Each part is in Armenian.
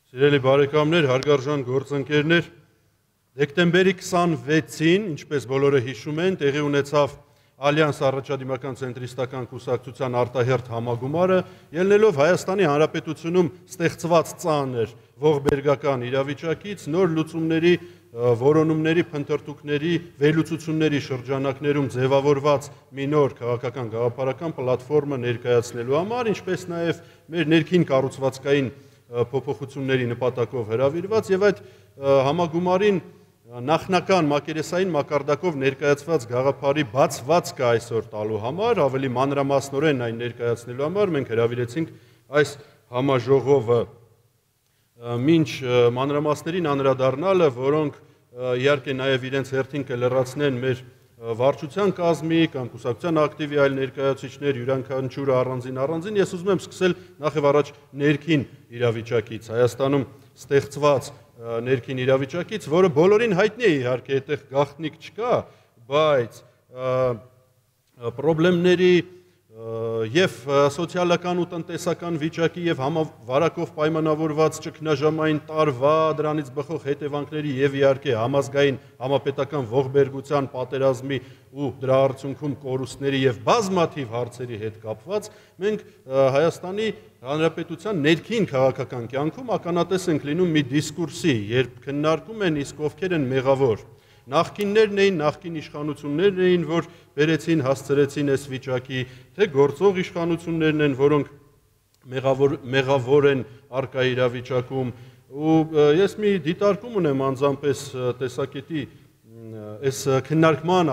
Սիրելի բարեկամներ, հարգարժան գործընկերներ, դեկտեմբերի 26-ին, ինչպես բոլորը հիշում են, տեղի ունեցավ Ալյանս առաջադիմական ցենտրիստական կուսակցության արտահերթ համագումարը, ելնելով Հայաստանի Հանրապետությունում ստեղծված ծանր ողբերգական իրավիճակից նոր լուծումների, որոնումների, փնտրտուքների, վերլուծությունների շրջանակներում ձևավորված մի նոր քաղաքական գաղափարական պլատֆորմը ներկայացնելու համար, ինչպես նաև մեր ներքին կառուցվածքային փոփոխությունների նպատակով հրավիրված եւ այդ համագումարին նախնական մակերեսային մակարդակով ներկայացված գաղափարի բացվածքը այսօր տալու համար, ավելի մանրամասնորեն այն ներկայացնելու համար մենք հրավիրեցինք այս համաժողովը մինչ մանրամասներին անդրադառնալը, որոնք իհարկե նաև իրենց հերթին կլրացնեն մեր վարչության կազմի կամ կուսակցության ակտիվի այլ ներկայացուցիչներ յուրաքանչյուրը առանձին, ես ուզում եմ սկսել նախ եւ առաջ ներքին իրավիճակից, Հայաստանում ստեղծված ներքին իրավիճակից, որը բոլորին հայտնի է իհարկե, այդտեղ գաղտնիք չկա, բայց խնդիրների եւ սոցիալական ու տնտեսական վիճակի եւ համավարակով պայմանավորված ճգնաժամային տարվա դրանից բխող հետևանքների եւ իհարկե համազգային համապետական ողբերգության պատերազմի ու դրա արդյունքում կորուստների եւ բազմաթիվ հարցերի հետ կապված մենք Հայաստանի Հանրապետության ներքին քաղաքական կյանքում ականատես ենք լինում մի դիսկուրսի, երբ քննարկում են իսկ ովքեր են մեղավոր նախկիններն էին, նախկին իշխանություններն էին, որ բերեցին, հասցրեցին այս վիճակի, թե գործող իշխանություններն են, որոնք մեղավոր են առկա իրավիճակում, ու ես մի դիտարկում ունեմ անձամբ տեսակետի, այս քննարկման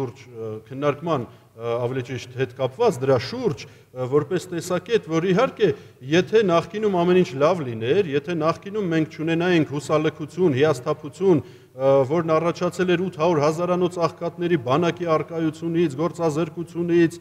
ավելի ճիշտ հետ կապված դրա շուրջ, որպես տեսակետ, որ իհարկե, եթե նախկինում ամեն ինչ լավ լիներ, եթե նախկինում մենք չունենայինք հուսալքություն, հիասթափություն, որն առաջացել էր 800 հազարանոց աղքատների բանակի առկայությունից, գործազրկությունից,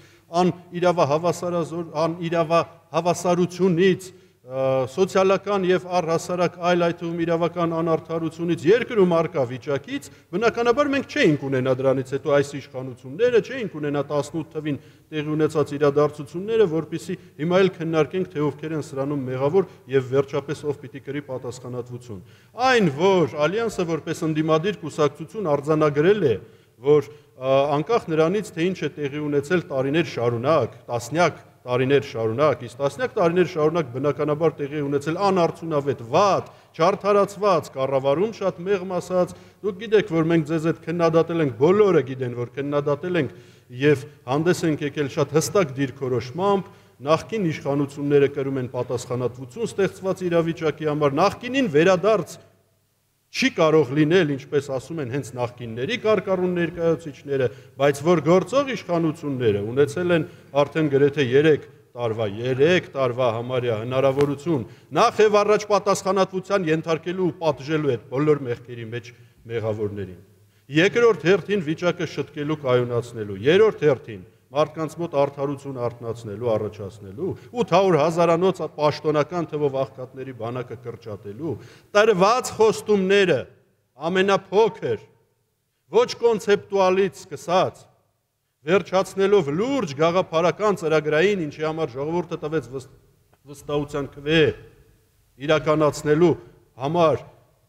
անիրավահավասարությունից, սոցիալական եւ առհասարակ այլ այդ թվում իրավական անարդարությունից, երկրում առկա վիճակից, բնականաբար մենք չէինք ունենա դրանից հետո այս իշխանությունները, չէինք ունենա 18 թվին տեղի ունեցած իրադարձությունները, որպեսզի հիմա էլ քննարկենք, թե ովքեր են սրանում մեղավոր եւ վերջապես ով պիտի կրի պատասխանատվություն։ Այն, որ Ալյանսը որպես ընդդիմադիր կուսակցություն արձանագրել է, որ անկախ նրանից, թե ինչ է տեղի ունեցել տարիներ շարունակ, տասնյակ տարիներ շարունակ, իսկ տասնյակ տարիներ շարունակ բնականաբար տեղի ունեցել անարդյունավետ, վատ, չարդարացված կառավարում, շատ մեղմ ասած, դուք գիտեք, որ մենք ձեզ հետ քննադատել ենք, բոլորը գիտեն, որ քննադատել ենք եւ հանդես ենք եկել շատ հստակ դիրքորոշմամբ, նախկին իշխանությունները կրում են պատասխանատվություն ստեղծված իրավիճակի համար, նախկինին վերադարձ չի կարող լինել, ինչպես ասում են, հենց նախկինների կարկառուն ներկայացուցիչները, բայց որ գործող իշխանությունները ունեցել են արդեն գրեթե 3 տարվա համարյա հնարավորություն նախ եւ առաջ պատասխանատվության ենթարկելու ու պատժելու այդ բոլոր մեղքերի մեջ մեղավորներին։ Երկրորդ հերթին վիճակը շտկելու, կայունացնելու, երրորդ հերթին մարդկանց մոտ արդարություն արթնացնելու, առաջացնելու, 800 հազարանոց պաշտոնական թվով աղքատների բանակը կրճատելու, տրված խոստումները ամենափոքր, ոչ կոնցեպտուալից սկսած, վերջացնելով լուրջ գաղափարական ծրագրային, ինչի համար ժողովուրդը տվեց վստահության քվե, իրականացնելու համար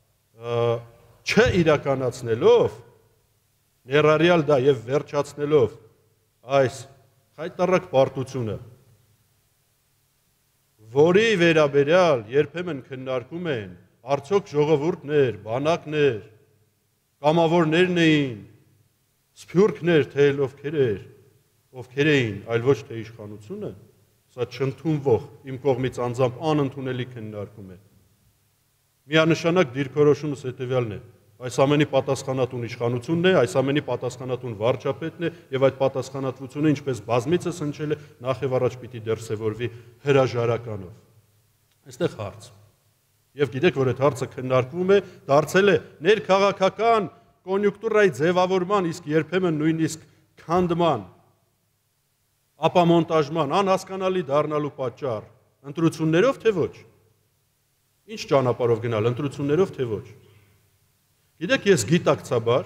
չիրականացնելով, ներառյալ դա եւ վերջացնելով այս խայտառակ պարտությունը, որի վերաբերյալ երբեմն քննարկում են, արդյոք ժողովուրդներ, բանակներ, կամավորներն էին, սփյուռքներ, թե ովքեր էին, այլ ոչ թե իշխանությունը, սա չընդունվող, իմ կողմից անձամբ անընդունելի քննարկում է։ Միանշանակ դիրքորոշումս հետևյալն է. այս ամենի պատասխանատուն իշխանությունն է, այս ամենի պատասխանատուն վարչապետն է եւ այդ պատասխանատվությունը ինչպես բազմիցս հնչել է, նախ եւ առաջ պիտի դրսեւորվի հրաժարականով։ Այստեղ հարց։ Եվ գիտեք, որ այդ հարցը քննարկվում է, դարձել է ներքաղաքական կոնյունկտուրայի ձևավորման, իսկ երբեմն նույնիսկ քանդման, ապամոնտաժման, անհասկանալի դառնալու պատճառ, ընտրություններով թե ոչ։ Ինչ ճանապարհով գնալ, ընտրություններով թե ոչ։ Գիտեք, ես գիտակցաբար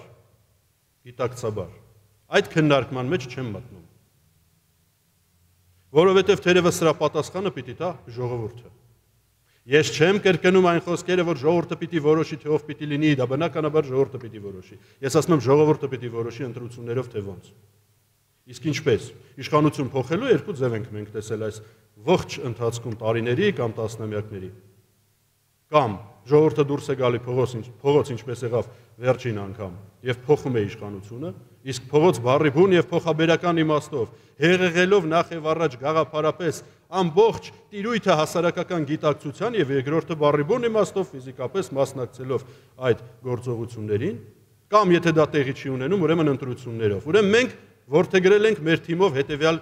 այդ քննարկման մեջ չեմ մտնում, որովհետև թերևս սրա պատասխանը պիտի տա ժողովուրդը։ Ես չեմ կրկնում այն խոսքերը, որ ժողովուրդը պիտի որոշի, թե ով պիտի լինի, դա բնականաբար ժողովուրդը պիտի որոշի։ Ես ասում եմ ժողովուրդը պիտի որոշի ընտրություններով թե ոնց։ Իսկ ինչպես։ Իշխանություն փոխելու երկու ձև ենք մենք տեսել այս ողջ ընթացքում տարիների կամ տասնամյակների։ Կամ ժողովուրդը դուրս է գալի փողոց ինչպես եղավ վերջին անգամ եւ փոխում է իշխանությունը, իսկ փողոց բառի բուն եւ փոխաբերական իմաստով, հեղեղելով նախ եւ առաջ գաղափարապես ամբողջ տիրույթը հասարակական գիտակցության եւ երկրորդը բառի բուն իմաստով ֆիզիկապես մասնակցելով այդ գործողություններին, կամ եթե դա տեղի չի ունենում, ուրեմն ընտրություններով։ Ուրեմն մենք որդեգրել ենք մեր թիմով հետեւյալ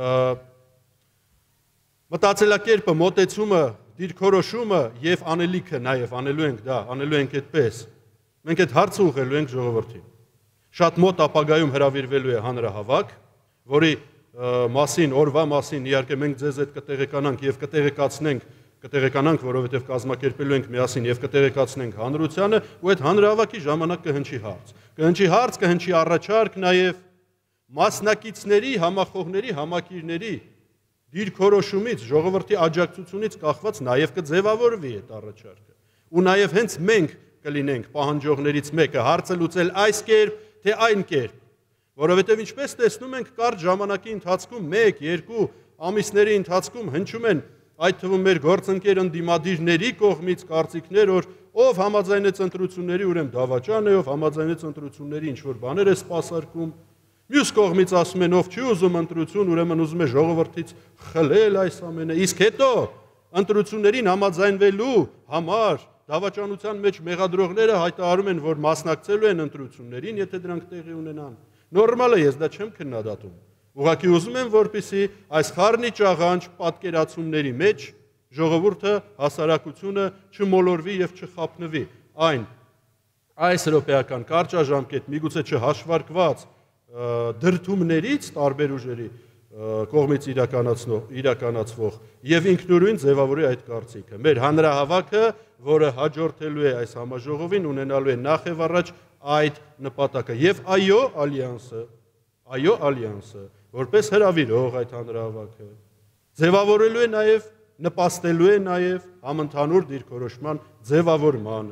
մտածելակերպը, մոտեցումը, դիրքորոշումը եւ անելիքը նաեւ անելու ենք դա, անելու ենք այդպես։ Մենք այդ հարցը ուղղելու ենք ժողովրդին։ Շատ մոտ ապագայում հրավիրվելու է հանրահավաք, որի մասին, օրվա մասին իհարկե մենք ձեզ այդ կտեղեկանանք եւ կտեղեկանանք, որովհետեւ կազմակերպելու ենք միասին եւ կտեղեկացնենք հանրությանը, ու այդ հանրահավաքի ժամանակ կհնչի հարց։ Կհնչի հարց, կհնչի առաջարկ նաեւ մասնակիցների, համախոհների, համակիրների դիրքորոշումից, ժողովրդի աջակցությունից կախված նաև կձևավորվի այդ առաջարկը։ Ու նաև հենց մենք կլինենք պահանջողներից մեկը հարցը լուծել այս կերպ, թե այն կերպ, որովհետև ինչպես տեսնում ենք կարճ ժամանակի ընթացքում 1-2 ամիսների ընթացքում հնչում են այդ թվում մեր գործընկեր ընդդիմադիրների կողմից կարծիքներ, որ ով համաձայնեց ընտրությունների, ուրեմն դավաճան է, ով համաձայնեց ընտրությունների ինչ որ բաներ է սպասարկում։ Մյուս կողմից ասում են, ով չի ուզում ընտրություն, ուրեմն ուզում է ժողովրդից խլել այս ամենը, իսկ հետո ընտրություններին համաձայնվելու համար դավաճանության մեջ մեղադրողները հայտարարում են, որ մասնակցելու են ընտրություններին, եթե դրանք տեղի ունենան։ Նորմալ է, ես դա չեմ քննադատում։ Ուղղակի ուզում եմ, որպեսզի այս խառնի ճաղանճ պատկերացումների մեջ ժողովուրդը, հասարակությունը չմոլորվի եւ չխափնվի։ Այս րոպեական կարճաժամկետ միգուցե չհաշվարկված դրդումներից տարբեր ուժերի կողմից իրականացվող եւ ինքնուրույն ձևավորի այդ կարծիքը։ Մեր հանրահավաքը, որը հաջորդելու է այս համաժողովին, ունենալու է նախ եւ առաջ այդ նպատակը եւ այո ալյանսը, որպես հրավիրող այդ հանրահավաքը ձևավորելու է նաեւ նպաստելու է նաեւ համընդհանուր դիրքորոշման ձևավորմանը։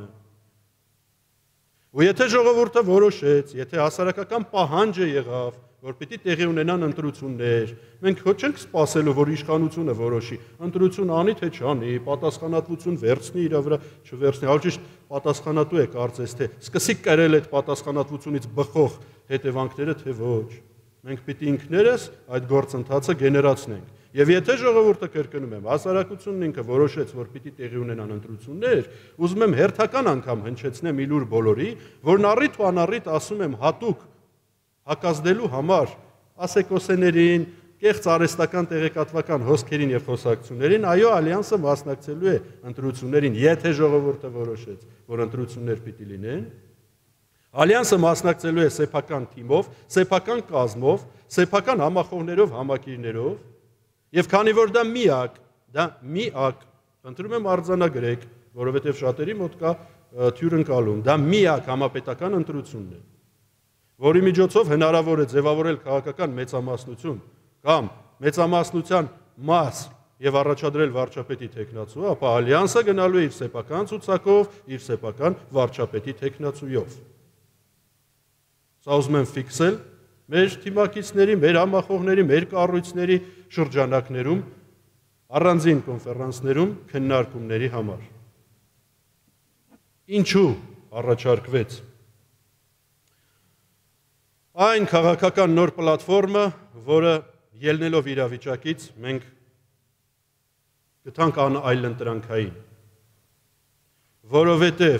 Ու եթե ժողովուրդը որոշեց, եթե հասարակական պահանջը եղավ, որ պիտի տեղի ունենան ընտրություններ, մենք չենք սպասելու, որ իշխանությունը որոշի, ընտրություն անի թե չանի, պատասխանատվություն վերցնի իր վրա, չվերցնի, հաշիշտ պատասխանատու է կարծես թե սկսի կրել այդ պատասխանատվությունից բխող հետևանքները թե ոչ։ Մենք պիտի ինքներս այդ գործընթացը գեներացնենք։ Եվ եթե ժողովուրդը կրկնում եմ, հասարակությունն ինքը որոշեց, որ պիտի տեղի ունենան ընտրություններ, ուզում եմ հերթական անգամ հնչեցնեմ իլուր բոլորի, որն առիթ ու անառիթ ասում եմ հատուկ հակազդելու համար ասեկոսեներին, կեղծ արհեստական տեղեկատվական հոսքերին եւ խոսակցություններին, այո, ալյանսը մասնակցելու է ընտրություններին, եթե ժողովուրդը որոշեց, որ ընտրություններ պիտի լինեն, ալյանսը մասնակցելու է սեփական թիմով, սեփական կազմով, սեփական համախոհներով, համակիրներով, եւ քանի որ դա միակ, ընտրում եմ արձանագրեք, որովհետեւ շատերի մոտ կա թյուրընկալում, դա միակ համապետական ընտրությունն է, որի միջոցով հնարավոր է ձևավորել քաղաքական մեծամասնություն կամ մեծամասնության մաս եւ առաջադրել վարչապետի թեկնածու, ապա ալյանսը գնալու է իր սեփական ցուցակով, իր սեփական վարչապետի թեկնածուով։ Սա ուզում եմ ֆիքսել մեր թիմակիցների, մեր համախոհների, մեր կառույցների շրջանակներում, առանձին կոնֆերանսներում քննարկումների համար։ Ինչու առաջարկվեց այն քաղաքական նոր պլատֆորմը, որը ելնելով իրավիճակից մենք գտանք այլընտրանքային, որովհետև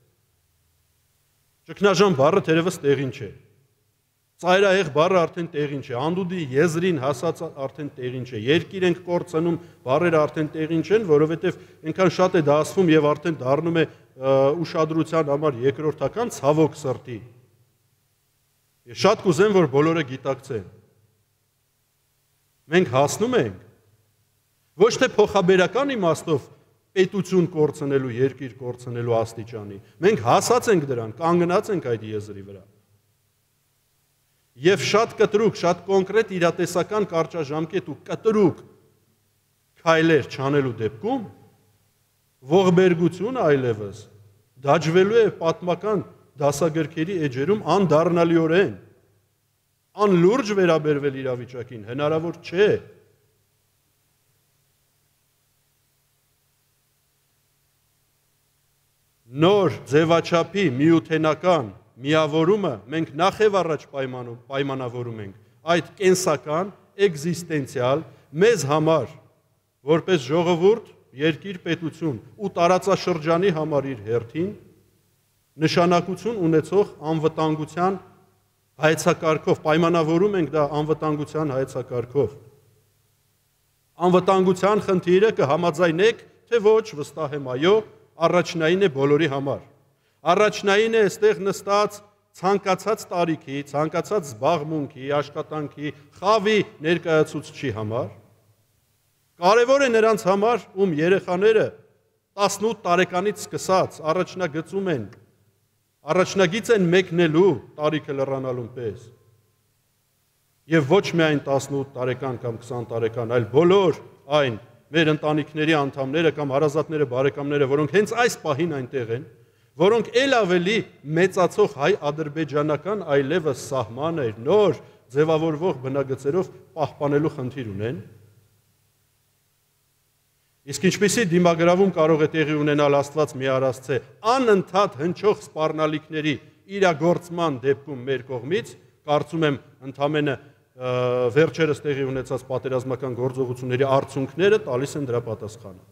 ճգնաժամ բառը թերևս տեղին չէ, ծայրահեղ բառը արդեն տեղին չէ, անդուդի եզրին հասած արդեն տեղին չէ, երկիր ենք կորցնում, բառերը արդեն տեղին չեն, որովհետև այնքան շատ է դա ասվում եւ արդեն դառնում է ուշադրության համար երկրորդական ցավոք սրտի։ Ես շատ կուզեմ, որ բոլորը գիտակցեն։ Մենք հասնում ենք ոչ թե փոխաբերական իմաստով պետություն կորցնելու, երկիր կորցնելու աստիճանի, մենք հասած ենք դրան, կանգնած ենք այդ եզրի վրա։ Եվ շատ կտրուկ, շատ կոնկրետ իրատեսական կարճաժամկետ ու կտրուկ քայլեր չանելու դեպքում, ողբերգությունը այլևս դաջվելու է պատմական դասագրքերի էջերում անդառնալիորեն, անլուրջ վերաբերվել իրավիճակին, հնարավոր չէ։ Նոր ձևաչափի միութենական միավորումը մենք նախև առաջ պայմանավորում ենք այդ կենսական, էգզիստենցիալ, մեզ համար, որպես ժողովուրդ, երկիր, պետություն ու տարածաշրջանի համար իր հերթին, նշանակություն ունեցող անվտանգության հայեցակարգով, պայմանավորում ենք դա անվտանգության հայեցակարգով։ Անվտանգության խնդիրը կհամաձայնեք, թե ոչ, վստահ եմ այո, առաջնային է բոլորի համար։ Առաջնային է այստեղ նստած ցանկացած տարիքի, ցանկացած զբաղմունքի, աշխատանքի, խավի ներկայացուցչի համար։ Կարևոր է նրանց համար, ում երեխաները 18 տարեկանից սկսած առաջնագիծ են մեկնելու տարիքը լռանալուն պես։ Եվ ոչ միայն 18 տարեկան կամ 20 տարեկան, այլ բոլոր այն մեր ընտանիքների անդամները կամ հարազատները, բարեկամները, որոնք հենց այս պահին այնտեղ են, որոնք ել ավելի մեծացող հայ-ադրբեջանական այլևս սահմաններ, նոր ձևավորվող բնագծերով պահպանելու խնդիր ունեն։ Իսկ ինչպիսի դիմագրավում կարող է տեղի ունենալ Աստված մի առասցե անընդհատ հնչող սպառնալիքների իրագործման դեպքում մեր կողմից, կարծում եմ ընդամենը վերջերս տեղի ունեցած պատերազմական գործողությունների արդյունքները տալիս են դրա պատասխանը։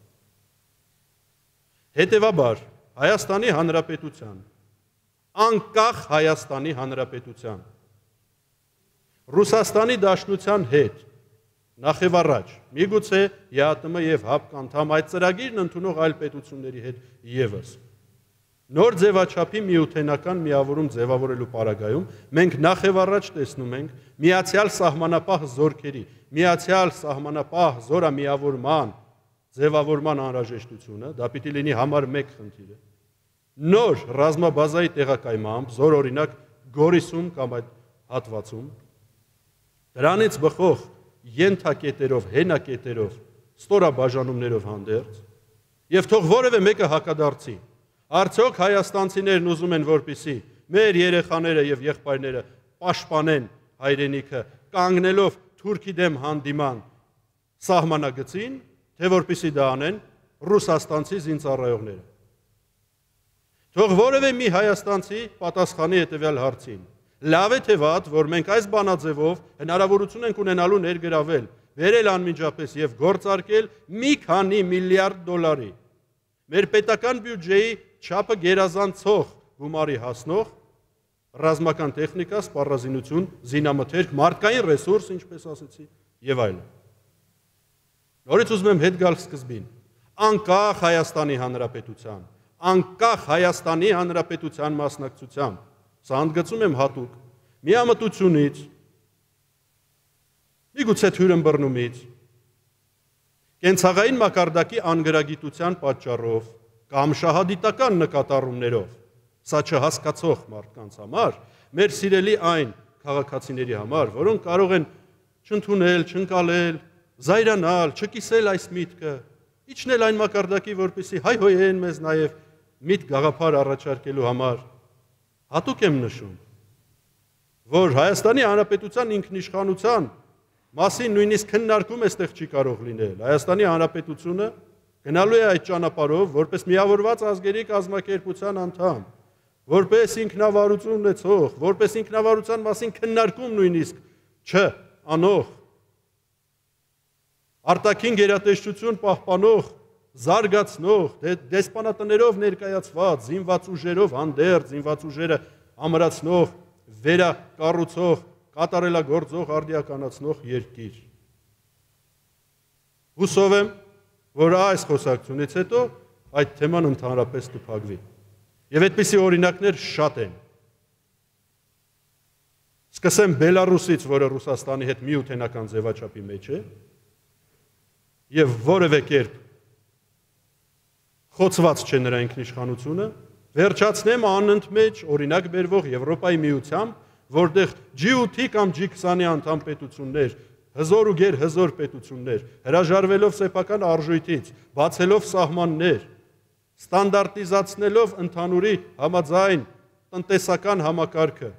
Հետևաբար, Հայաստանի Հանրապետության, անկախ Հայաստանի Հանրապետության, Ռուսաստանի Դաշնության հետ նախևառաջ, միգուցե ԵԱՏՄ և ՀԱՊԿ անդամ այդ ծրագիրն ընդունող այլ պետությունների հետ ևս։ Նոր ձևաչափի միութենական միավորում ձևավորելու պարագայում մենք նախևառաջ տեսնում ենք միացյալ սահմանապահ զորքերի, միացյալ սահմանապահ զորամիավորման ձևավորման անհրաժեշտությունը, դա պիտի լինի համար 1 խնդիրը։ Նոր ռազմաբազայի տեղակայմամբ, զոր օրինակ Գորիսում կամ այդ հատվածում, դրանից բխող ենթակետերով, հենակետերով, ստորաբաժանումներով հանդերձ, եւ թող որևէ մեկը հակադարձի։ Արդյոք հայաստանցիներն ուզում են, որպեսզի մեր երեխաները եւ եղբայրները պաշտպանեն հայրենիքը, կանգնելով Թուրքի դեմ հանդիման սահմանագծին, թե որպեսզի դա անեն ռուսաստանցի զինծառայողները։ Թող որևէ մի հայաստանցի պատասխանի հետևյալ հարցին. լավ է թե վատ, որ մենք այս բանաձևով հնարավորություն ենք ունենալու ներգրավել, վերել անմիջապես եւ գործարկել մի քանի միլիարդ դոլարի մեր պետական բյուջեի չափը գերազանցող գումարի հասնող ռազմական տեխնիկա, սպառազինություն, զինամթերք, մարդկային ռեսուրս, ինչպես ասեցի, եւ այլն։ Նորից ուզում եմ հետ գալ սկզբին։ Անկախ Հայաստանի Հանրապետության, անկախ Հայաստանի Հանրապետության մասնակցությամբ, սա ընդգծում եմ հատուկ, միամտությունից, միգուցե թյուրըմբռնումից, կենցաղային մակարդակի անգրագիտության պատճառով կամ շահադիտական նկատառումներով, սա չհասկացող մարդկանց համար, մեր սիրելի այն քաղաքացիների համար, որոնք կարող են չընդունել, չընկալել, զայրանալ, չկիսել այս միտքը, իջնել այն մակարդակի, որպեսզի հայհոյեն մեզ նաև միտք գաղափար առաջարկելու համար, հատուկ եմ նշում, որ Հայաստանի Հանրապետության ինքնիշխանության մասին նույնիսկ քննարկում այստեղ չի կարող լինել։ Հայաստանի Հանրապետությունը գնալու է այդ ճանապարհով, որպես միավորված ազգերի կազմակերպության անդամ, որպես ինքնավարություն ունեցող, որպես ինքնավարության մասին քննարկում նույնիսկ չանող, արտաքին գերատեսչություն պահպանող, զարգացնող, դեսպանատներով ներկայացված, զինված ուժերով հանդերձ, զինված ուժերը ամրացնող, վերակառուցող, կատարելագործող, արդիականացնող երկիր։ Հուսով եմ, որ այս խոսակցությունից հետո այդ թեման ընդհանրապես կփակվի։ Եվ այդպիսի օրինակներ շատ են։ Սկսեմ Բելարուսից, որը Ռուսաստանի հետ միութենական ձևաչափի մեջ է, եւ որևէ կերպ խոցված չէ նրա ինքնիշխանությունը, վերջացնեմ անընդմեջ օրինակ բերվող Եվրոպայի միությամբ, որտեղ G8 կամ G20-ի անդամ պետություններ, հզոր ու գերհզոր պետություններ, հրաժարվելով սեփական արժույթից, բացելով սահմաններ, ստանդարտիզացնելով ընդհանուրի համաձայն տնտեսական համակարգը,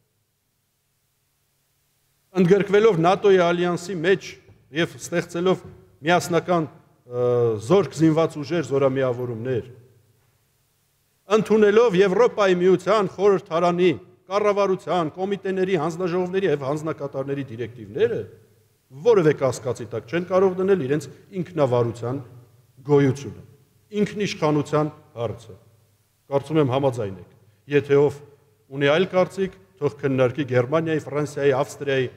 ընդգրկվելով ՆԱՏՕ-ի ալյանսի մեջ եւ ստեղծելով միասնական զորք զինված ուժեր, զորամիավորումներ, ընդունելով Եվրոպայի միության խորհրդարանի, կառավարության, կոմիտեների, հանձնաժողովների եւ հանձնակատարների դիրեկտիվները որևէ կասկածի տակ չեն կարող դնել իրենց ինքնավարության գոյությունը, ինքնիշխանության հարցը։ Կարծում եմ համաձայն եք։ Եթե ով ունի այլ կարծիք, թող քննարկի Գերմանիայի, Ֆրանսիայի, Ավստրիայի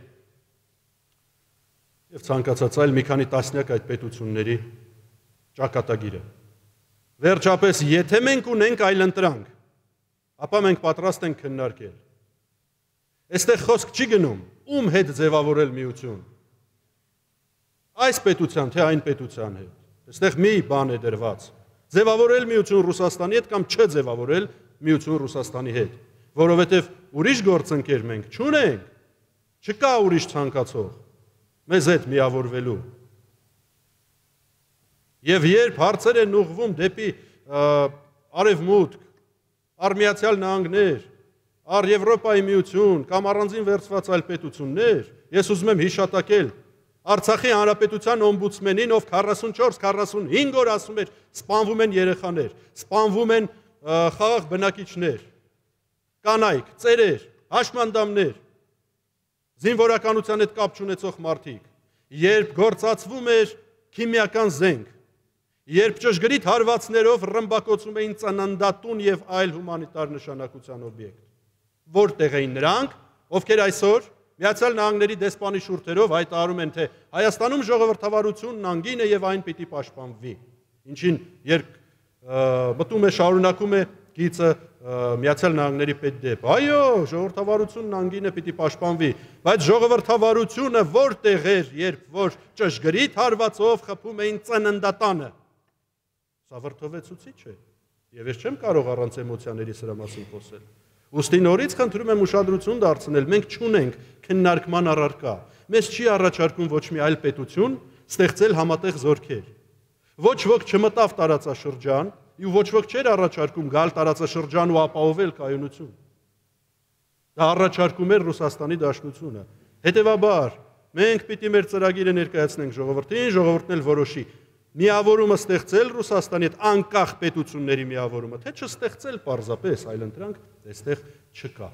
եւ ցանկացած այլ մի քանի տասնյակ այդ պետությունների ճակատագիրը։ Վերջապես, եթե մենք ունենք այլընտրանք, ապա մենք պատրաստ ենք քննարկել։ Այստեղ խոսք չի գնում ում հետ ձևավորել միություն։ Այս պետության թե այն պետության հետ։ Այստեղ մի բան է դրված։ Ձևավորել միություն Ռուսաստանի հետ կամ չձևավորել միություն Ռուսաստանի հետ, որովհետև ուրիշ գործընկեր մենք չունենք, չկա ուրիշ ցանկացող մեզ հետ միավորվելու։ Եվ երբ հարցեր են ուղղվում դեպի արևմուտք, Միացյալ Նահանգներ, Եվրոպայի միություն կամ առանձին վերցված այլ պետություններ, ես ուզում եմ հիշատակել Արցախի հանրապետության օմբուդսմենին, ով 44-45 օր ասում էր, սպանվում են երեխաներ, սպանվում են խաղաղ բնակիչներ, կանայք, ծերեր, հաշմանդամներ, զինվորականության հետ կապ չունեցող մարդիկ, երբ գործածվում էր քիմիական զենք, երբ ճշգրիտ հարվածներով ռմբակոծում էին ծննդատուն եւ այլ հումանիտար նշանակության օբյեկտ, որտեղ էին նրանք, ովքեր այսօր Միացյալ Նահանգների դեսպանի շուրթերով հայտարարում են, թե Հայաստանում ժողովրդավարությունն անգին է եւ այն պիտի պաշտպանվի։ Ինչին երբ մտում է շարունակում է գիծը Միացյալ Նահանգների պետդեպ։ Այո, ժողովրդավարությունն անգին է պիտի պաշտպանվի, բայց ժողովրդավարությունը որտեղ էր, երբ որ ճշգրիտ հարվածով խփում էին ծննդատանը։ Սա վրդովեցուցիչ է։ Եվ ես չեմ կարող առանց էմոցիաների սրա մասին խոսել։ Ուստի նորից խնդրում եմ ուշադրություն դարձնել, մենք չունենք քննարկման առարկա։ Մեզ չի առաջարկում ոչ մի այլ պետություն ստեղծել համատեղ զորքեր։ Ոչ ոք չմտավ տարածաշրջան, ու ոչ ոք չէր առաջարկում գալ տարածաշրջան ու ապահովել կայունություն։ Դա առաջարկում էր Ռուսաստանի Դաշնությունը։ Հետևաբար, մենք պիտի մեր ծրագիրը ներկայացնենք ժողովրդին, ժողովուրդն էլ որոշի միավորումը ստեղծել Ռուսաստանի հետ անկախ պետությունների միավորումը, թե չստեղծել պարզապես այլընտրանք, այստեղ չկա։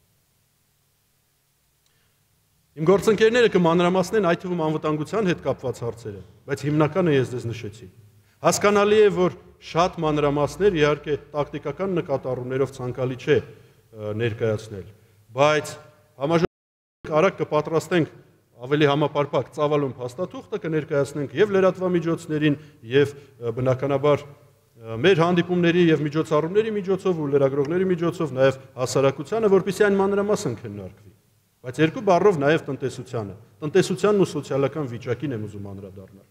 Իմ գործընկերները կմանրամասնեն այդ թվում անվտանգության հետ կապված հարցերը, բայց հիմնականը ես դες նշեցի։ Հասկանալի է, որ շատ մանրամասներ իհարկե տակտիկական նկատառումներով ցանկալի չէ ներկայացնել, բայց համաժողովին արագ կպատրաստենք ավելի համապարփակ ծավալուն փաստաթուղթը կներկայացնենք եւ լրատվամիջոցներին եւ բնականաբար մեր հանդիպումների եւ միջոցառումների միջոցով ու լրագրողների միջոցով նաեւ հասարակությանը, որպեսզի այն մանրամասն քննարկվի։ Բայց երկու բառով նաեւ տնտեսությանը, տնտեսությանն ու սոցիալական վիճակին եմ ուզում անդրադառնալ։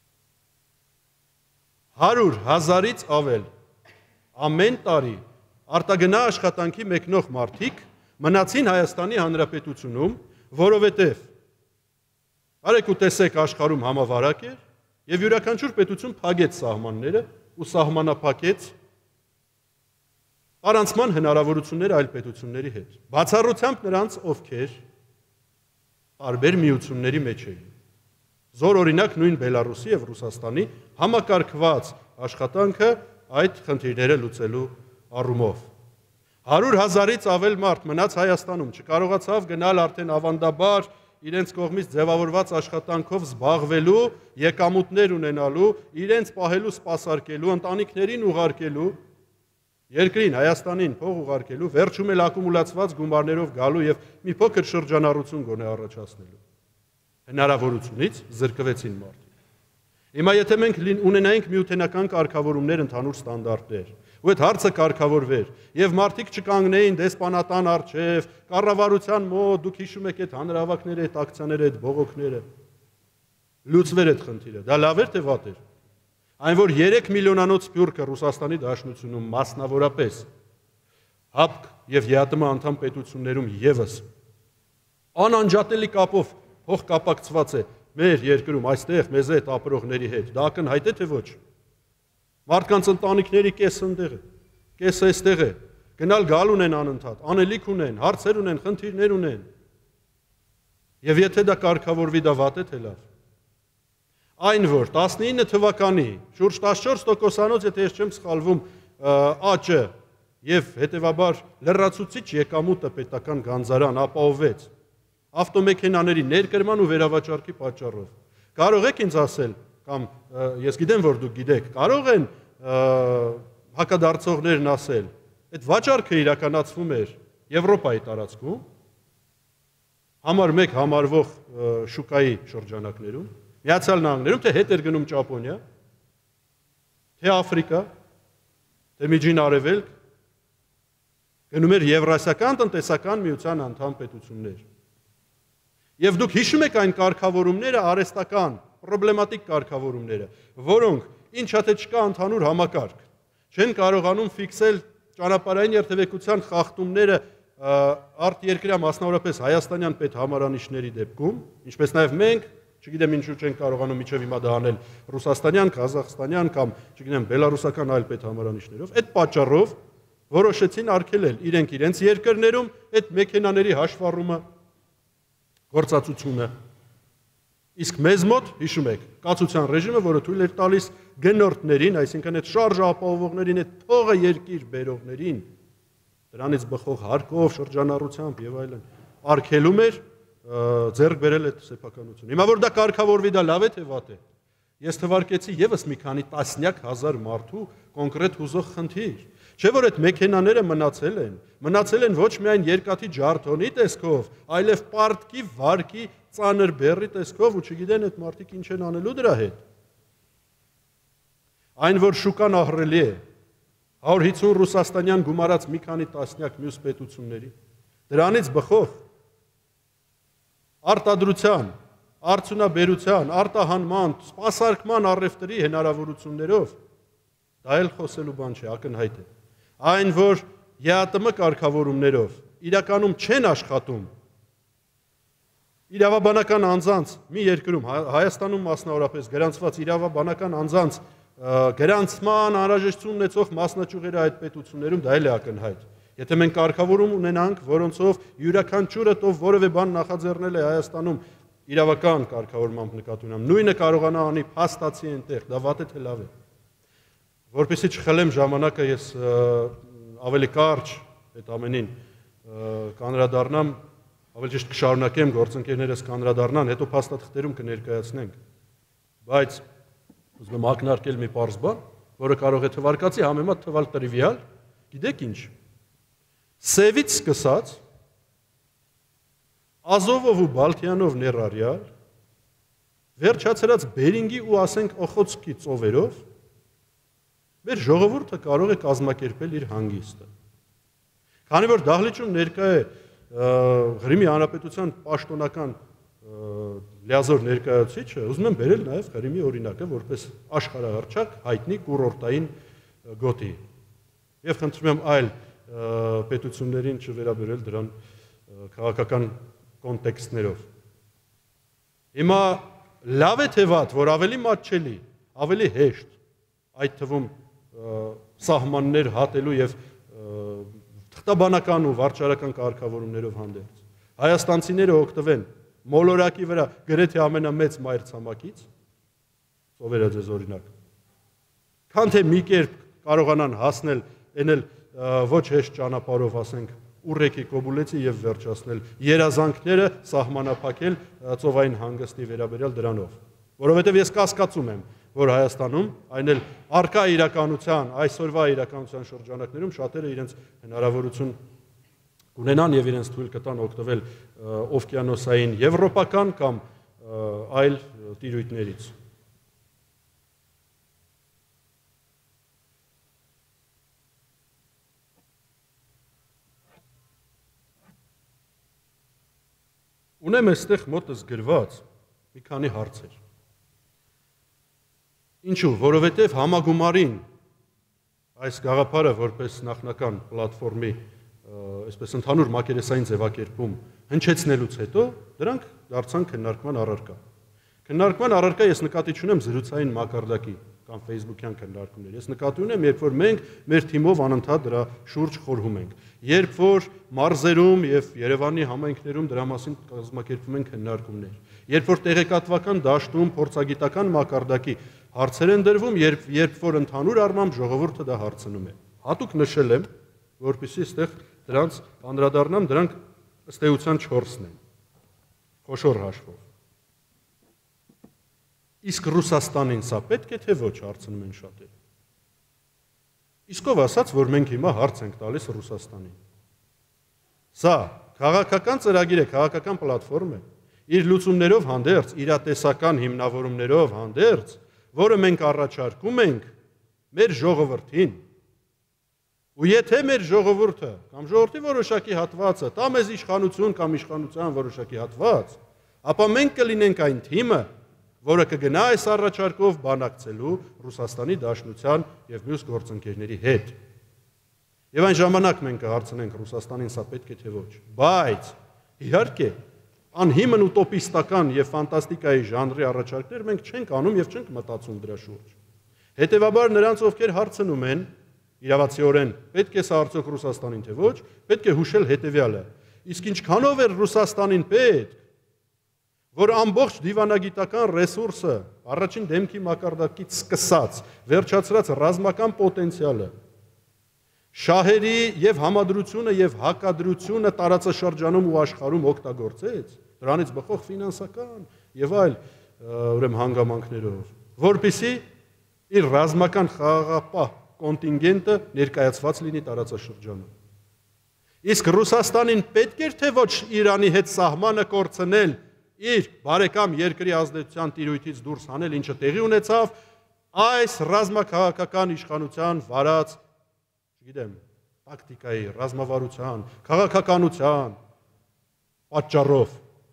100,000-ից ավել ամեն տարի արտագնա աշխատանքի մեկնող մարդիկ մնացին Հայաստանի Հանրապետությունում, որովհետեւ արեք ու տեսեք աշխարհում համավարակ էր եւ յուրաքանչյուր պետություն փակեց սահմանները ու սահմանափակեց առանցման հնարավորությունները այլ պետությունների հետ։ Բացառությամբ նրանց, ովքեր տարբեր միությունների մեջ էին։ Զոր օրինակ նույն Բելարուսի եւ Ռուսաստանի համակարգված աշխատանքը այդ խնդիրները լուծելու առումով։ 100,000-ից ավել մարդ մնաց Հայաստանում, չկարողացավ գնալ արդեն ավանդաբար իրենց կողմից ձևավորված աշխատանքով զբաղվելու, եկամուտներ ունենալու, իրենց պահելու, սպասարկելու, ընտանիքներին ուղարկելու, երկրին, Հայաստանին փող ուղարկելու, վերջում էլ ակումուլացված գումարներով գալու եւ մի փոքր շրջանառություն գոնե առաջացնելու։ Հնարավորությունից զրկվեցին մարդիկ։ Հիմա եթե մենք ունենայինք միութենական կարգավորումներ, ընդհանուր ստանդարտներ, ու այդ հարցը կարգավորվեր, եւ մարդիկ չկանգնեին դեսպանատան առջև, կառավարության մոտ, դուք հիշում եք այդ հանրահավաքները, այդ ակցիաները, այդ բողոքները, լուծվեր այդ խնդիրը, դա լավ էր թե վատ էր։ Այն որ 3 միլիոնանոց սփյուռքը Ռուսաստանի Դաշնությունում մասնավորապես ՀԱՊԿ եւ ԵԱՏՄ անդամ պետություններում եւս անանջատելի կապով փող կապակցված է մեր երկրում, այստեղ մեզ հետ ապրողների հետ, դա ակնհայտ է թե ոչ։ Մարդկանց ընտանիքների կեսը ընդեղ է, կեսը այստեղ է, գնալ գալ ունեն անընդհատ, անելիք ունեն, հարցեր ունեն, խնդիրներ ունեն։ Եվ եթե դա կարգավորվի, դա վատ է թե լավ։ Այն որ 19 թվականի շուրջ 14%-անոց, եթե ես չեմ սխալվում, աճը եւ հետեւաբար լրացուցիչ եկամուտը պետական գանձարան ապահովեց ավտոմեքենաների ներկրման ու վերավաճառքի պատճառով։ Կարող եք ինձ ասել, կամ ես գիտեմ, որ դուք գիտեք, կարող են հակադարձողներն ասել, այդ վաճառքը իրականացվում էր Եվրոպայի տարածքում, համար 1 համարվող շուկայի շրջանակներում, Միացյալ Նահանգներում, թե հետ էր գնում Ճապոնիա, թե Աֆրիկա, թե Միջին Արևելք, գնում էր Եվրասիական տնտեսական միության անդամ պետություններ։ Եվ դուք հիշում եք այն կարգավորումները, արհեստական, պրոբլեմատիկ կարգավորումները, որոնք ինչա թե չկա ընդհանուր համակարգ, չեն կարողանում ֆիքսել ճանապարհային երթևեկության խախտումները արտերկրյա մասնավորապես հայաստանյան պետհամարանիշների դեպքում, ինչպես նաև մենք, չգիտեմ ինչու չեն կարողանում միջև հիմա դա անել ռուսաստանյան, ղազախստանյան կամ չգիտեմ բելարուսական այլ պետհամարանիշներով, այդ պատճառով որոշեցին արգելել իրենք իրենց երկրներում այդ մեքենաների հաշվառումը, գործածությունը։ Իսկ մեզ մոտ, հիշում եք, կացության ռեժիմը, որը թույլ էր տալիս գնորդներին, այսինքն այդ շարժը ապահովողներին, այդ փողը երկիր բերողներին, դրանից բխող հարկով, շրջանառությամբ եւ այլն, արգելում էր ձեռք բերել այդ սեփականությունը։ Հիմա որ դա կարգավորվի, դա լավ է թե վատ է։ Ես թվարկեցի եւս մի քանի տասնյակ հազար մարդու կոնկրետ հուզող խնդիր։ Չէ՞ որ այդ մեքենաները մնացել են ոչ միայն երկաթի ջարդոնի տեսքով, այլև պարտքի, վարկի, ծանր բեռի տեսքով ու չգիտեն այդ մարդիկ ինչ են անելու դրա հետ։ Այն որ շուկան ահռելի է, 150 ռուսաստանյան գումարած մի քանի տասնյակ մյուս պետությունների, դրանից բխող արտադրության, արդյունաբերության, արտահանման, սպասարկման առևտրի հնարավորություններով դա էլ խոսելու բան չէ, ակնհայտ է։ Այն որ ԵԱՏՄ կարգավորումներով իրականում չեն աշխատում իրավաբանական անձանց մի երկրում, Հայաստանում մասնավորապես գրանցված իրավաբանական անձանց գրանցման անհրաժեշտություն ունեցող մասնաճյուղերը այդ պետություններում դա էլ է ակնհայտ։ Եթե մենք կարգավորում ունենանք, որոնցով յուրաքանչյուրը ով որևէ բան նախաձեռնել է Հայաստանում իրավական կարգավորմամբ նկատի ունեմ, նույնը կարողանա անի փաստացի այնտեղ, դա վատ է թե լավ է։ Որպեսզի չխլեմ ժամանակը, ես ավելի կարճ այդ ամենին կանրադառնամ, ավելի ճիշտ կշարունակեմ գործընկերներս կանրադառնան, հետո փաստաթղթերում կներկայացնենք։ Բայց ուզում եմ ակնարկել մի պարզ բան, որը կարող է թվարկածի համեմատ թվալ տրիվիալ, գիտեք ինչ։ Սևից սկսած Ազովով ու Բալթյանով ներառյալ վերջացրած Բերինգի ու ասենք Օխոտսկի ծովերով մեր ժողովուրդը կարող է կազմակերպել իր հանգիստը։ Քանի որ դահլիճում ներկա է Ղրիմի Հանրապետության պաշտոնական լիազոր ներկայացուցիչը, ուզում եմ բերել նաև Ղրիմի օրինակը որպես աշխարհահռչակ հայտնի կուրորտային գոտի։ Եվ խնդրում եմ այլ պետություններին չվերաբերել դրան քաղաքական կոնտեքստներով։ Հիմա լավ է թե վատ, որ ավելի մատչելի, ավելի հեշտ, այդ թվում սահմաններ հատելու եւ թղթաբանական ու վարչարական կարգավորումներով հանդերձ։ Հայաստանցիները օգտվեն մոլորակի վրա գրեթե ամենամեծ մայրցամաքից, ծովերը ձեզ օրինակ, քան թե մի կերպ կարողանան հասնել էնել ոչ հեշտ ճանապարհով, ասենք, Ուրեկի Կոբուլեցի եւ վերջացնել երազանքները սահմանափակել ծովային հանգստի վերաբերյալ դրանով։ Որովհետեւ ես կասկածում եմ, որ Հայաստանում, այն էլ առկա իրականության, այսօրվա իրականության շրջանակներում շատերը իրենց հնարավորություն կունենան եւ իրենց թույլ կտան օգտվել օվկիանոսային եվրոպական կամ այլ տիրույթներից։ Ունեմ այստեղ մոտս գրված մի քանի հարցեր։ Ինչու, որովհետև համագումարին այս գաղափարը որպես նախնական պլատֆորմի, այսպես ընդհանուր մակերեսային ձևակերպում հնչեցնելուց հետո դրանք դարձան քննարկման առարկա։ Քննարկման առարկա ես նկատի չունեմ զրույցային մակարդակի կամ Facebook-յան քննարկումներ։ Ես նկատի ունեմ, երբ որ մենք մեր թիմով անընդհատ դրա շուրջ խորհում ենք։ Երբ որ մարզերում եւ Երևանի համայնքներում դրա մասին կազմակերպվում են քննարկումներ։ Երբ որ տեղեկատվական դաշտում փորձագիտական մակարդակի հարցեր են դրվում, երբ որ ընդհանուր առմամբ ժողովուրդը դա հարցնում է։ Հատուկ նշել եմ, որպեսզի այստեղ դրանց անդրադառնամ, դրանք ըստ էության 4-ն են։ Խոշոր հաշվով։ Իսկ Ռուսաստանին սա պետք է թե ոչ, հարցնում են շատերը։ Իսկ ով ասաց, որ մենք հիմա հարց ենք տալիս Ռուսաստանին։ Սա քաղաքական ծրագիր է, քաղաքական պլատֆորմ է, իր լուծումներով հանդերձ, իրատեսական հիմնավորումներով հանդերձ, որը մենք առաջարկում ենք մեր ժողովրդին։ Ու եթե մեր ժողովուրդը կամ ժողովրդի որոշակի հատվածը տա մեզ իշխանություն կամ իշխանության որոշակի հատված, ապա մենք կլինենք այն թիմը, որը կգնա այս առաջարկով բանակցելու Ռուսաստանի Դաշնության եւ մյուս գործընկերների հետ։ Եվ այն ժամանակ մենք կհարցնենք Ռուսաստանին սա պետք է թե ոչ։ Բայց իհարկե անհիմն ուտոպիստական եւ ֆանտաստիկայի ժանրի առաջարկներ մենք չենք անում եւ չենք մտածում դրա շուրջ։ Հետևաբար նրանց, ովքեր հարցնում են իրավացիորեն պետք է սա արդյոք Ռուսաստանին թե ոչ, պետք է հուշել հետևյալը։ Իսկ ինչքանով է Ռուսաստանին պետք, որ ամբողջ դիվանագիտական ռեսուրսը, առաջին դեմքի մակարդակից սկսած, վերջացրած ռազմական պոտենցիալը, շահերի եւ համադրությունը եւ հակադրությունը տարածաշրջանում ու աշխարհում օգտագործեց, դրանից բխող ֆինանսական եւ այլ ուրեմն հանգամանքներով, որպեսզի իր ռազմական խաղաղապահ կոնտինգենտը ներկայացված լինի տարածաշրջանում։ Իսկ Ռուսաստանին պետք էր թե ոչ Իրանի հետ սահմանը կորցնել, իր բարեկամ երկրի ազդեցության տիրույթից դուրս հանել, ինչը տեղի ունեցավ այս ռազմաքաղաքական իշխանության վարած, չգիտեմ, տակտիկայի, ռազմավարության, քաղաքականության պատճառով։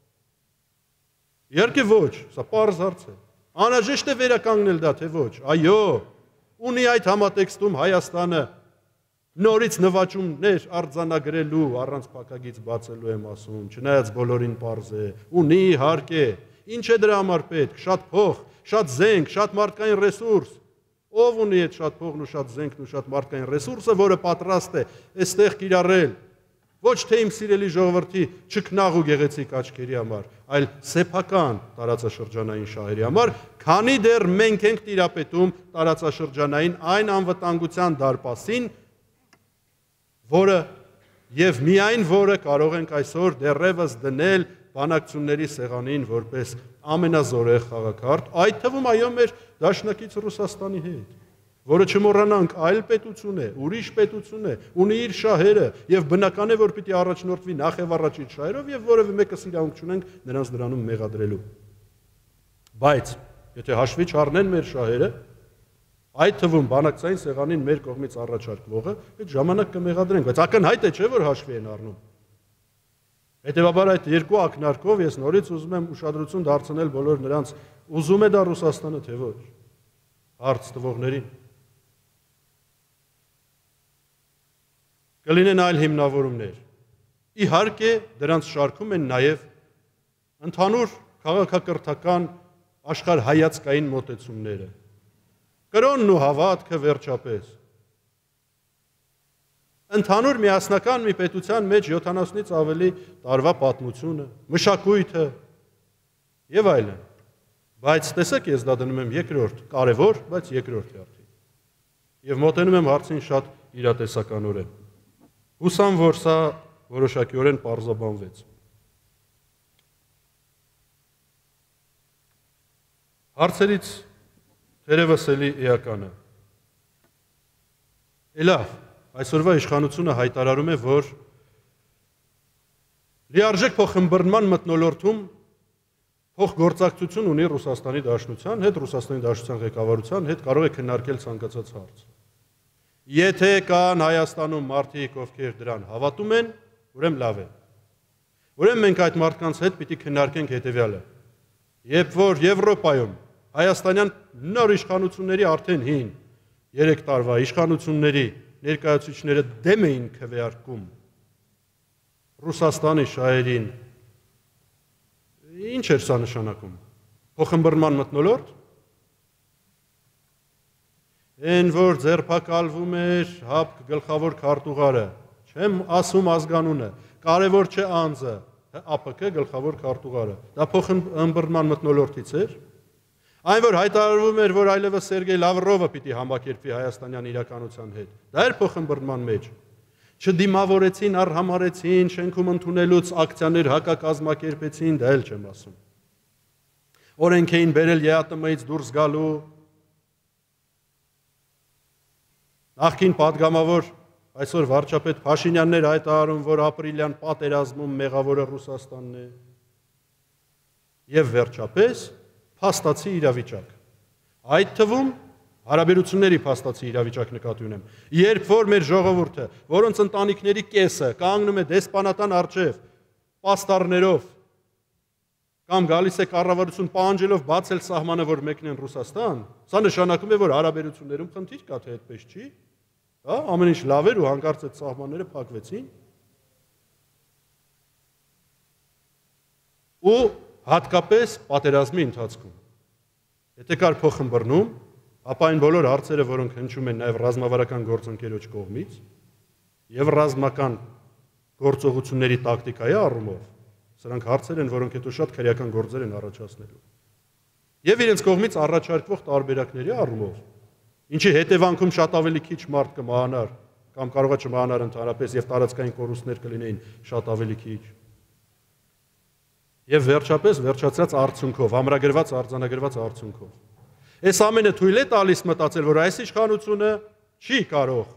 Իհարկե ոչ, սա պարզ հարց է։ Անհրաժեշտ է վերականգնել դա թե ոչ։ Այո, ունի այդ համատեքստում Հայաստանը նորից նվաճումներ արձանագրելու առանց փակագից բացելու եմ ասում, չնայած բոլորին պարզ է, ունի իհարկե, ինչ է դրա համար պետք, շատ փող, շատ զենք, շատ մարդկային ռեսուրս, ով ունի այդ շատ փողն ու շատ զենքն ու շատ մարդկային ռեսուրսը, որը պատրաստ է այստեղ կիրառել, ոչ թե իմ սիրելի ժողովրդի չքնաղ ու գեղեցիկ աչքերի համար, այլ սեփական տարածաշրջանային շահերի համար, քանի դեռ մենք ենք տիրապետում տարածաշրջանային այն անվտանգության դարպասին, որը եւ միայն որը կարող ենք այսօր դեռևս դնել բանակցությունների սեղանին որպես ամենազորեղ խաղակարդ, այդ թվում այո մեր դաշնակից Ռուսաստանի հետ, որը չմոռանանք այլ պետություն է, ուրիշ պետություն է, ունի իր շահերը եւ բնական է որ պիտի առաջնորդվի նախ եւ առաջ իր շահերով եւ որևէ մեկը իրավունք չունենք նրանց դրանում մեղադրելու։ Բայց եթե հաշվի չառնեն մեր շահերը, այդ թվում բանակցային սեղանին մեր կողմից առաջարկվողը, այդ ժամանակ կմեղադրենք, բայց ակնհայտ է չէ որ հաշվի են առնում։ Հետևաբար այդ երկու ակնարկով ես նորից ուզում եմ ուշադրություն դարձնել բոլոր նրանց, ուզում է դա Ռուսաստանը թե ոչ, հարց տվողներին։ Կլինեն այլ հիմնավորումներ։ Իհարկե դրանց շարքում են նաև ընդհանուր քաղաքակրթական աշխարհայացքային մոտեցումները։ Կրոնն ու հավատքը վերջապես։ Ընդհանուր միասնական մի պետության մեջ 70-ից ավելի տարվա պատմությունը, մշակույթը եւ այլն։ Բայց տեսեք, ես դա դնում եմ երկրորդ, կարևոր, բայց երկրորդ հերթին։ Եվ մոտենում եմ հարցին շատ իրատեսականորեն։ Հուսամ, որ սա որոշակիորեն պարզաբանվեց։ Հարցերից թերևս էլի էականը։ Լավ, այսօրվա իշխանությունը հայտարարում է, որ լիարժեք փոխըմբռնման մթնոլորտում փոխգործակցություն ունի Ռուսաստանի Դաշնության հետ, Ռուսաստանի Դաշնության ղեկավարության հետ կարող է քննարկել ցանկացած հարց։ Եթե կան Հայաստանում մարդիկ, ովքեր դրան հավատում են, ուրեմն լավ է։ Ուրեմն մենք այդ մարդկանց հետ պիտի քննարկենք հետևյալը։ Երբ որ Եվրոպայում հայաստանյան նոր իշխանությունների արդեն 3 տարվա իշխանությունների ներկայացուցիչները դեմ էին քվեարկում Ռուսաստանի շահերին, ինչ էր սա նշանակում։ Փոխըմբռնման մթնոլորտ։ Այն որ ձերբակալվում էր հապկ գլխավոր քարտուղարը, չեմ ասում ազգանունը, կարևոր չէ անձը, ԱՊԿ գլխավոր քարտուղարը, դա փոխըմբռնման մթնոլորտից էր։ Այն որ հայտարարվում էր, որ այլևս Սերգեյ Լավրովը պիտի համակերպվի հայաստանյան իրականության հետ, դա էր փոխըմբռնման մեջ։ Չդիմավորեցին, արհամարեցին, շենքում ընդունելուց ակցիաներ հակակազմակերպեցին, դա էլ չեմ ասում։ Օրենք էին բերել ԵԱՏՄ-ից դուրս գալու նախկին падգամավոր այսօր վարչապետ Փաշինյաններ հայտարարում, որ ապրիլյան պատերազմում մեղավորը Ռուսաստանն է։ Եվ վերջապես փաստացի իրավիճակ։ Այդ թվում հարաբերությունների փաստացի իրավիճակ նկատի ունեմ։ Երբ որ մեր ժողովուրդը, որոնց ընտանիքների կեսը կանգնում է դեսպանատան առջև պաստառներով կամ գալիս է կառավարություն պահանջելով բացել սահմանը, որ մեկնեն Ռուսաստան, սա նշանակում է, որ հարաբերություններում խնդիր կա, թե այդպես չի։ Հա, ամեն ինչ լավ էր ու հանկարծ այդ սահմանները փակվեցին։ Ու հատկապես պատերազմի ընթացքում։ Եթե կար փոխըմբռնում, ապա այն բոլոր հարցերը, որոնք հնչում են նաև ռազմավարական գործընկերոջ կողմից եւ ռազմական գործողությունների տակտիկայի առումով, սրանք հարցեր են, որոնք հետո շատ քրեական գործեր են առաջացնելու։ Եվ իրենց կողմից առաջարկվող տարբերակների առումով, ինչի հետևանքում շատ ավելի քիչ մարդ կմահանար, կամ կարող է չմահանար ընդհանրապես եւ տարածքային կորուստներ կլինեին շատ ավելի քիչ։ Եվ վերջապես վերջացած արդյունքով, ամրագրված արձանագրված արդյունքով։ Այս ամենը թույլ է տալիս մտածել, որ այս իշխանությունը չի կարող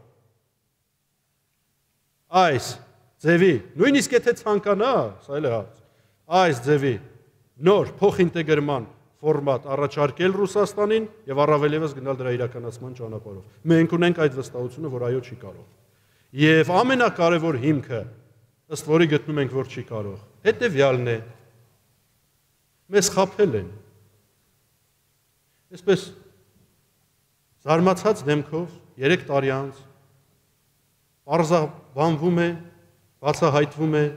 այս ձևի, նույնիսկ եթե ցանկանա, սա էլ է հարց, այս ձևի նոր փոխինտեգրման ֆորմատ առաջարկել Ռուսաստանին եւ առավել եւս գնալ դրա իրականացման ճանապարհով։ Մենք ունենք այդ վստահությունը, որ այո չի կարող։ Եվ ամենակարևոր հիմքը, ըստ որի գտնում ենք, որ չի կարող, հետեւյալն է. մեզ խաբել են։ Այսպես զարմացած դեմքով 3 տարի անց պարզաբանվում է, բացահայտվում է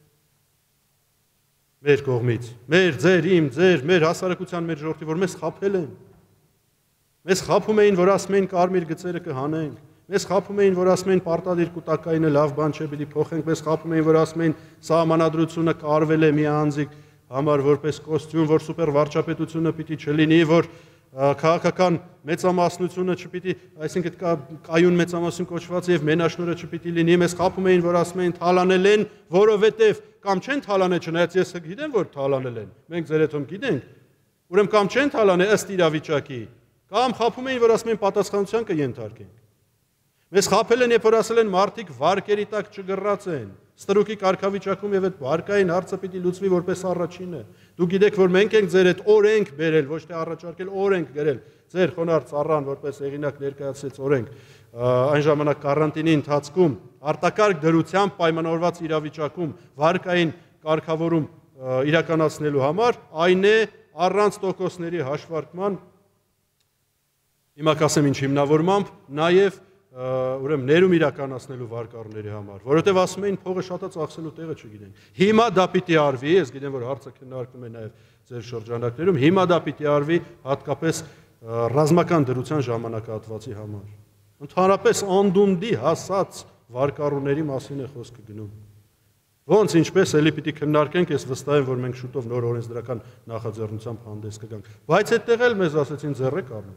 մեր կողմից, մեր, ձեր, իմ, ձեր, մեր հասարակության, մեր ժողովրդի, որ մեզ խաբել են։ Մեզ խաբում էին, որ ասում էին կարմիր գծերը կհանենք, մեզ խաբում էին, որ ասում էին պարտադիր կուտակայինը լավ բան չէ, պիտի փոխենք, մեզ խաբում էին, որ ասում էին սահմանադրությունը կարվել է մի անձի համար որպես կոստյում, որ սուպեր վարչապետությունը պիտի չլինի, որ քաղաքական մեծամասնությունը չպիտի, այսինքն կայուն մեծամասնություն կոչված եւ մենաշնորհը չպիտի լինի, մեզ խաբում էին, որ ասում էին թալանել են, որովհետեւ կամ չեն թալանել, չնայած ես գիտեմ, որ թալանել են, մենք ձեր հետում գիտենք, ուրեմն կամ չեն թալանել ըստ իրավիճակի, կամ խաբում էին, որ ասում են պատասխանատվության կենթարկենք։ Մեզ խաբել են, երբ որ ասել են մարդիկ վարկերի տակ չգռած են, ստրուկի կարգավիճակում եւ այդ վարկային հարցը պիտի լուծվի որպես առաջինը։ Դուք գիտեք, որ մենք ենք ձեր այդ օրենք բերել, ոչ թե առաջարկել, օրենք գրել։ Ձեր խոնարհ ծառան որպես հեղինակ ներկայացրեց օրենք։ Այն ժամանակ կարանտինի ընթացքում արտակարգ դրությամբ պայմանավորված իրավիճակում վարկային կարգավորում իրականացնելու համար այն է առանց տոկոսների հաշվարկման, հիմա կասեմ ինչ հիմնավորմամբ, նաեւ ուրեմն ներում իրականացնելու վարկառների համար, որովհետև ասում էին փողը շատա ծախսելու տեղը չգիտենք։ Հիմա դա պիտի արվի, ես գիտեմ, որ հարցը քննարկվում է նաև ձեր շրջանակներում, հիմա դա պիտի արվի հատկապես ռազմական դրության ժամանակահատվածի համար։ Ընդհանրապես անդունդի հասած վարկառուների մասին է խոսքը գնում։ Ոնց ինչպես էլի պիտի քննարկենք, ես վստահ եմ, որ մենք շուտով նոր օրենսդրական նախաձեռնությամբ հանդես կգանք։ Բայց այդտեղ էլ մեզ ասեցին ձեռեք առնու։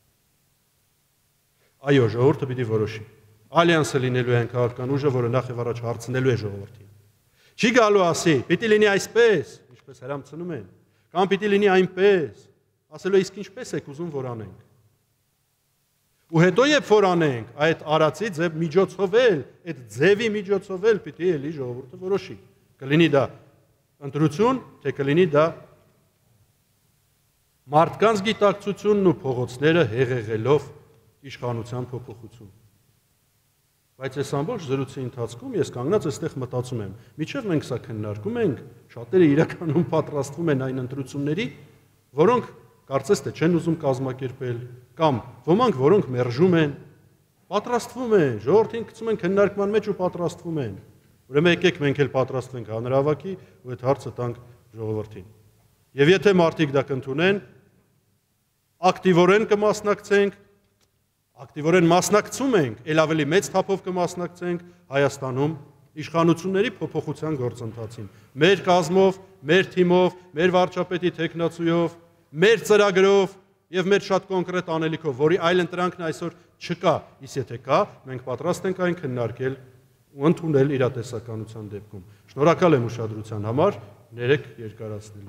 Այո, ժողովուրդը պիտի որոշի։ Ալյանսը լինելու է այն քաղաքական ուժը, որը նախ եւ առաջ հարցնելու է ժողովրդին։ Չի գալու ասի, պիտի լինի այսպես, ինչպես հրամցնում են, կամ պիտի լինի այնպես, ասելու իսկ ինչպես եք ուզում որ անենք։ Ու հետո երբ որ անենք, այդ արածի ձև միջոցով էլ, այդ ձևի միջոցով էլ պիտի էլի ժողովուրդը որոշի։ Կլինի դա ընտրություն, թե կլինի դա մարդկանց գիտակցությունն ու փողոցները հեղեղելով իշխանության փոփոխություն։ Բայց այս ամբողջ զրույցի ընթացքում ես կանգնած այստեղ մտածում եմ, միջև մենք սա քննարկում ենք, շատերը իրականում պատրաստվում են այն ընտրությունների, որոնք կարծես թե չեն ուզում կազմակերպել, կամ ոմանք, որոնք մերժում են, պատրաստվում են, ժողովրդին գցում են քննարկման մեջ ու պատրաստվում են։ Ուրեմն եկեք մենք էլ պատրաստվենք հանրահավաքի ու այդ հարցը տանք ժողովրդին։ Եվ եթե մարդիկ դա կընդունեն, ակտիվորեն կմասնակցենք, ակտիվորեն մասնակցում ենք, ել ավելի մեծ թափով կմասնակցենք Հայաստանում իշխանությունների փոփոխության գործընթացին։ Մեր կազմով, մեր թիմով, մեր վարչապետի տեխնացույով, մեր ծրագրով եւ մեր շատ կոնկրետ անելիքով, որի այլ ընտրանքն այսօր չկա, իսկ եթե կա, մենք պատրաստ ենք այն քննարկել ու ընդունել իրատեսականության դեպքում։ Շնորհակալ եմ ուշադրության համար, ներեք երկարացնել։